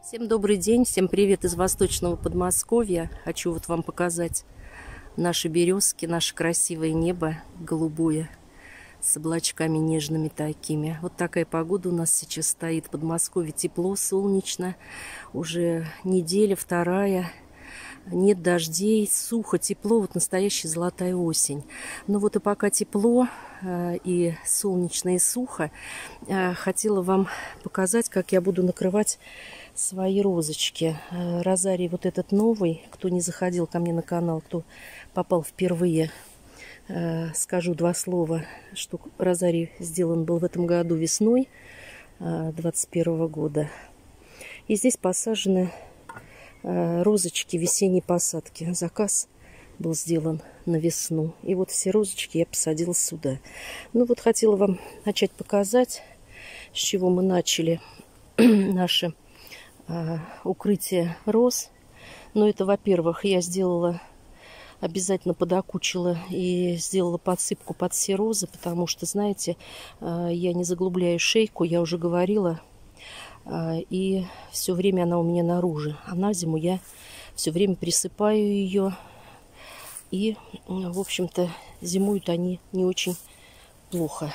Всем добрый день, всем привет из восточного Подмосковья. Хочу вот вам показать наши березки, наше красивое небо голубое с облачками нежными такими. Вот такая погода у нас сейчас стоит в Подмосковье. Тепло, солнечно, уже неделя, вторая. Нет дождей, сухо, тепло, вот настоящая золотая осень. Но вот и пока тепло и солнечно, и сухо, хотела вам показать, как я буду накрывать свои розочки. Розарий вот этот новый, кто не заходил ко мне на канал, кто попал впервые, скажу два слова, что розарий сделан был в этом году весной 2021 года. И здесь посажены розочки весенней посадки. Заказ был сделан на весну. И вот все розочки я посадила сюда. Ну вот хотела вам начать показать, с чего мы начали наше укрытие роз. Но это, во-первых, я сделала, обязательно подокучила и сделала подсыпку под все розы, потому что, знаете, я не заглубляю шейку, я уже говорила, и все время она у меня наружу. А на зиму я все время присыпаю ее. И, в общем-то, зимуют они не очень плохо.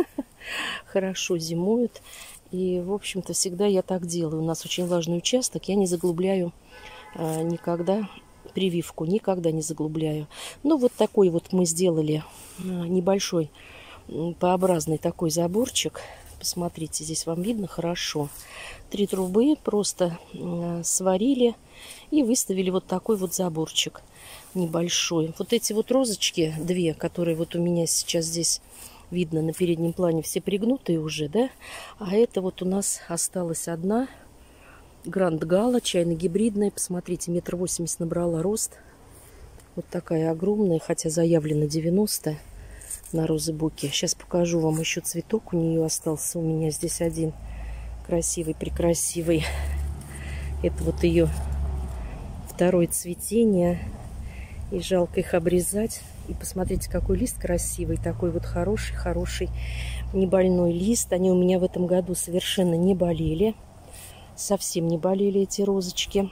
Хорошо зимуют. И, в общем-то, всегда я так делаю. У нас очень влажный участок. Я не заглубляю никогда прививку. Никогда не заглубляю. Ну, вот такой вот мы сделали небольшой П-образный такой заборчик. Посмотрите, здесь вам видно хорошо. 3 трубы просто сварили и выставили вот такой вот заборчик небольшой. Вот эти вот розочки, две, которые вот у меня сейчас здесь видно на переднем плане, все пригнутые уже, да? А это вот у нас осталась одна Гранд Гала, чайно-гибридная. Посмотрите, 1,80 м набрала рост. Вот такая огромная, хотя заявлено 90 на розы буки. Сейчас покажу вам еще цветок. У нее остался у меня здесь один красивый, прекрасивый. Это вот ее второе цветение. И жалко их обрезать. И посмотрите, какой лист красивый. Такой вот хороший, не больной лист. Они у меня в этом году совершенно не болели. Совсем не болели эти розочки.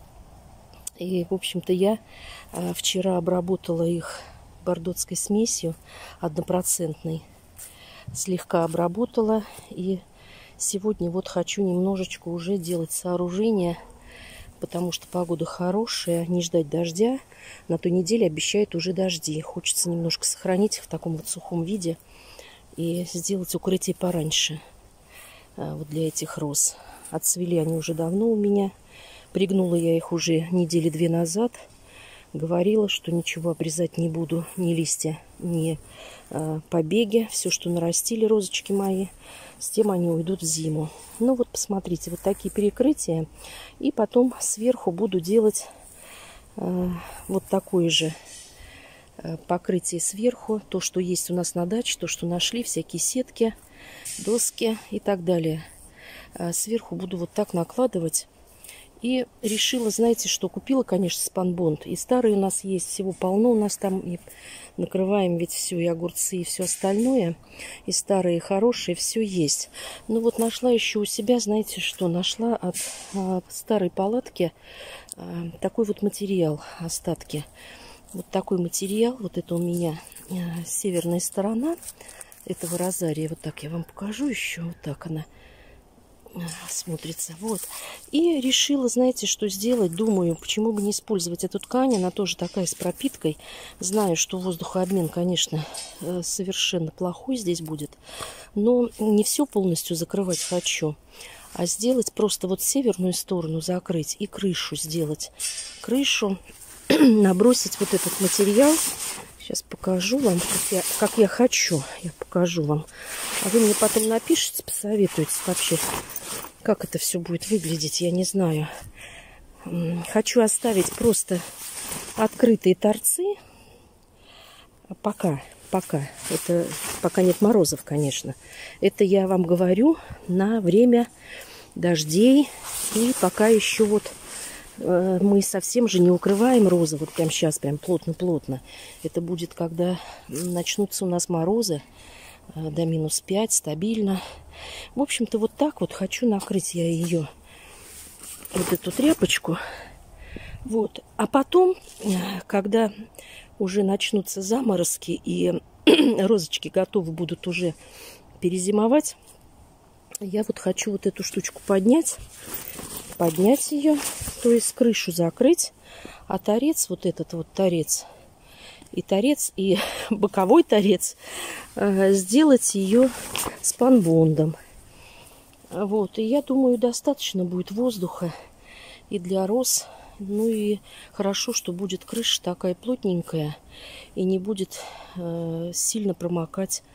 И, в общем-то, я вчера обработала их бордотской смесью 1%. Слегка обработала. И сегодня вот хочу немножечко уже делать сооружение, потому что погода хорошая, не ждать дождя. На той неделе обещают уже дожди. Хочется немножко сохранить их в таком вот сухом виде и сделать укрытие пораньше вот для этих роз. Отцвели они уже давно у меня. Пригнула я их уже недели 2 назад. Говорила, что ничего обрезать не буду, ни листья, ни побеги. Все, что нарастили розочки мои, с тем они уйдут в зиму. Ну вот посмотрите, вот такие перекрытия. И потом сверху буду делать вот такое же покрытие сверху. То, что есть у нас на даче, то, что нашли, всякие сетки, доски и так далее. Сверху буду вот так накладывать. И решила, знаете, что купила, конечно, спанбонд. И старые у нас есть, всего полно у нас там. И накрываем ведь все, и огурцы, и все остальное. И старые, и хорошие, все есть. Ну вот нашла еще у себя, знаете что, нашла от старой палатки такой вот материал, остатки. Вот такой материал, вот это у меня северная сторона этого розария. Вот так я вам покажу еще, вот так она смотрится. Вот. И решила, знаете, что сделать. Думаю, почему бы не использовать эту ткань. Она тоже такая с пропиткой. Знаю, что воздухообмен, конечно, совершенно плохой здесь будет. Но не все полностью закрывать хочу. А сделать просто вот северную сторону закрыть и крышу сделать. Крышу, набросить вот этот материал. Сейчас покажу вам, как я хочу. Я покажу вам. А вы мне потом напишите, посоветуете вообще, как это все будет выглядеть. Я не знаю. Хочу оставить просто открытые торцы. Пока. Это пока нет морозов, конечно. Это я вам говорю на время дождей. И пока еще вот мы совсем же не укрываем розы. Вот прям сейчас, прям плотно-плотно. Это будет, когда начнутся у нас морозы до -5, стабильно. В общем-то, вот так вот хочу накрыть я ее вот эту тряпочку. Вот. А потом, когда уже начнутся заморозки и розочки готовы будут уже перезимовать, я вот хочу вот эту штучку поднять ее, то есть крышу закрыть, а торец, вот этот вот торец, и боковой торец сделать ее спанбондом. Вот, и я думаю, достаточно будет воздуха и для роз. Ну и хорошо, что будет крыша такая плотненькая и не будет сильно промокать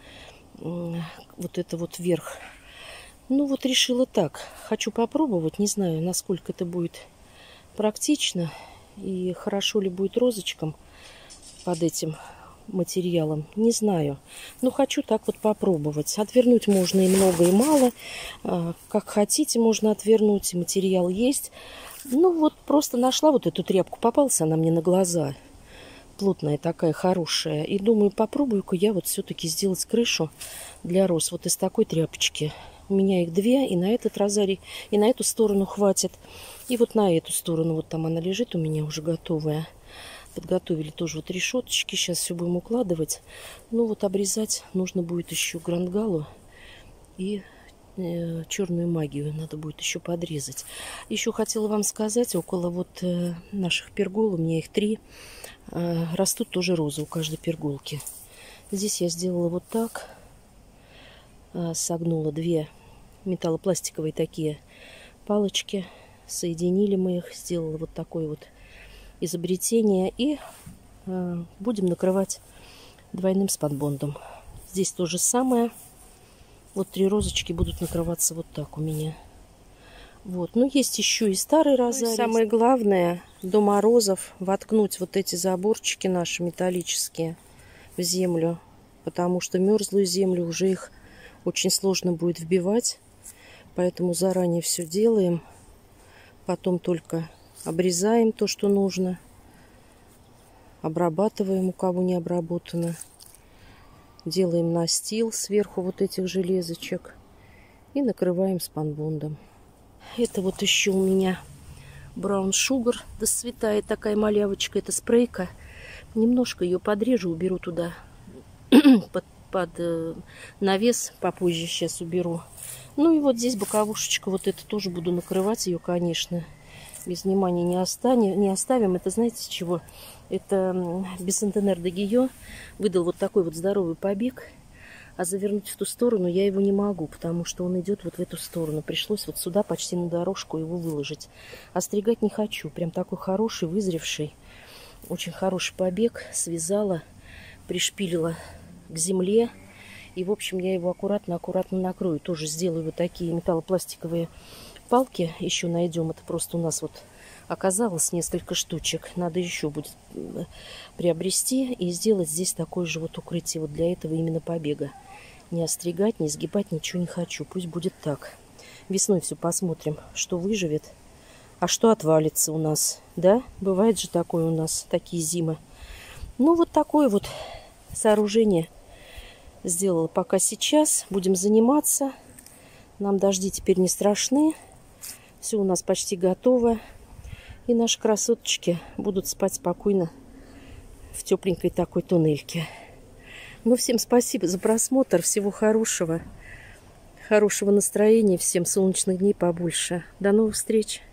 вот это вот вверх. Ну вот решила так. Хочу попробовать. Не знаю, насколько это будет практично и хорошо ли будет розочкам под этим материалом. Не знаю. Но хочу так вот попробовать. Отвернуть можно и много, и мало. Как хотите, можно отвернуть. Материал есть. Ну вот просто нашла вот эту тряпку. Попалась она мне на глаза. Плотная такая, хорошая. И думаю, попробую-ка я вот все-таки сделать крышу для роз. Вот из такой тряпочки. У меня их две. И на этот розарий, и на эту сторону хватит. И вот на эту сторону. Вот там она лежит у меня уже готовая. Подготовили тоже вот решеточки. Сейчас все будем укладывать. Ну вот обрезать нужно будет еще грангалу и черную магию надо будет еще подрезать. Еще хотела вам сказать, около вот наших пергол, у меня их 3, растут тоже розы у каждой перголки. Здесь я сделала вот так, согнула 2 металлопластиковые такие палочки, соединили мы их, сделала вот такое вот изобретение, и будем накрывать двойным спанбондом. Здесь то же самое. Вот 3 розочки будут накрываться вот так у меня. Вот. Но есть еще и старый розарий. Самое главное, до морозов воткнуть вот эти заборчики наши металлические в землю. Потому что мерзлую землю уже их очень сложно будет вбивать. Поэтому заранее все делаем. Потом только обрезаем то, что нужно. Обрабатываем, у кого не обработано. Делаем настил сверху вот этих железочек и накрываем спанбондом. Это вот еще у меня Brown Sugar досцветает, такая малявочка. Это спрейка. Немножко ее подрежу, уберу туда под навес. Попозже сейчас уберу. Ну и вот здесь боковушечка. Вот это тоже буду накрывать ее, конечно. Без внимания не оставим. Это знаете с чего? Это Бисентенер де Гийо выдал вот такой вот здоровый побег. А завернуть в ту сторону я его не могу, потому что он идет вот в эту сторону. Пришлось вот сюда почти на дорожку его выложить. Остригать не хочу. Прям такой хороший, вызревший. Очень хороший побег. Связала, пришпилила к земле. И, в общем, я его аккуратно накрою. Тоже сделаю вот такие металлопластиковые палки. Еще найдем. Это просто у нас вот оказалось несколько штучек. Надо еще будет приобрести и сделать здесь такое же вот укрытие. Вот для этого именно побега. Не остригать, не сгибать, ничего не хочу. Пусть будет так. Весной все посмотрим, что выживет, а что отвалится у нас. Да, бывает же такое у нас, такие зимы. Ну, вот такое вот сооружение сделала пока сейчас. Будем заниматься. Нам дожди теперь не страшны. Все у нас почти готово. И наши красоточки будут спать спокойно в тепленькой такой туннельке. Ну, всем спасибо за просмотр. Всего хорошего. Хорошего настроения. Всем солнечных дней побольше. До новых встреч.